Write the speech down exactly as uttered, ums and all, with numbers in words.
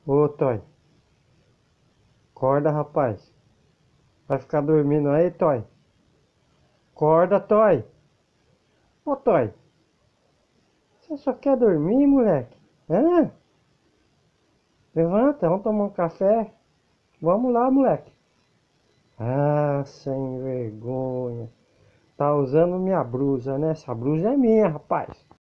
Ô, Toy. Acorda, rapaz. Vai ficar dormindo aí, Toy? Acorda, Toy. Ô, Toy. Você só quer dormir, moleque? Hã? Levanta, vamos tomar um café. Vamos lá, moleque. Ah, sem vergonha. Tá usando minha blusa, né? Essa blusa é minha, rapaz.